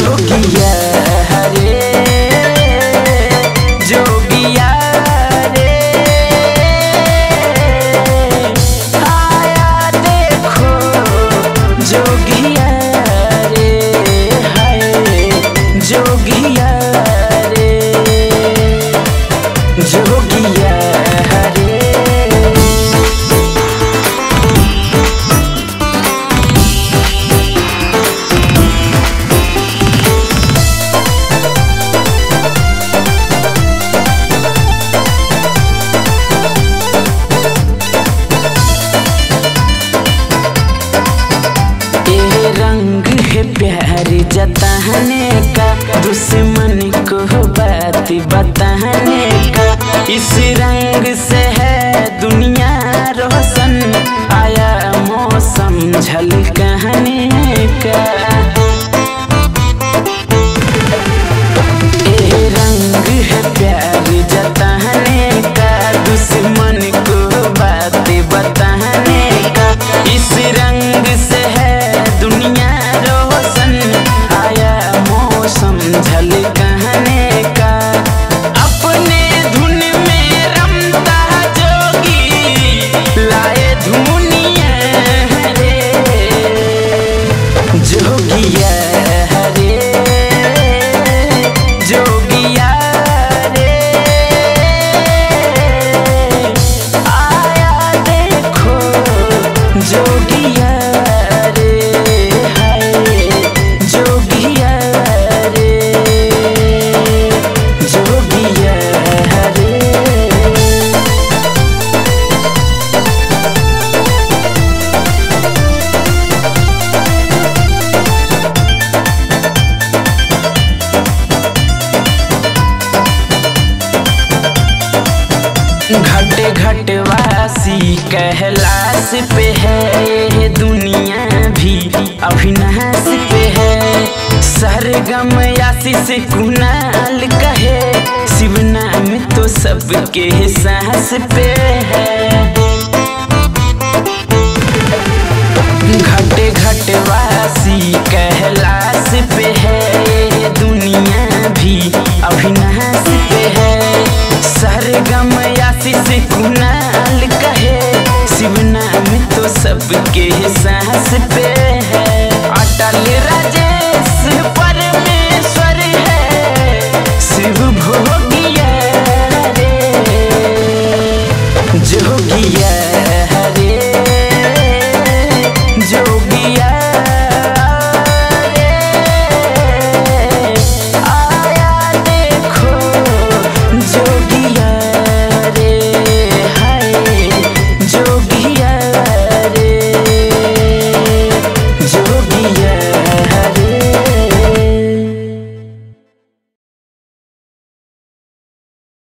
जोगिया रे जोगिया रे आया देखो जोगिया रे हाय जोगिया रे जोगिया रे। रंग है प्यार जताने का दुश्मन को बात बताने का, इस रंग से है दुनिया रोशन आया मौसम झलकने का। ये रंग है प्यार जताने का दुश्मन को बात बताने का, इस रंग से है दुनिया रोशन आया मौसम झलकने का। अपने धुन में रमता जोगी लाए धुनिया रे जोगिया रे जोगिया रे आया देखो जोगिया घट घट वासी कैलाश पे है ये दुनिया भी अविनाश पे है। सरगम आशीष कुणाल कहे शिव नाम तो सबके सांस पे है। घट घट वासी कैलाश पे है ये दुनिया भी अविनाश पे है। सरगम आशीष कुणाल कहे शिव नाम तो सबके सांस पे है। अटल राजेश परमेश्वर है शिव भोगिया रे जोगिया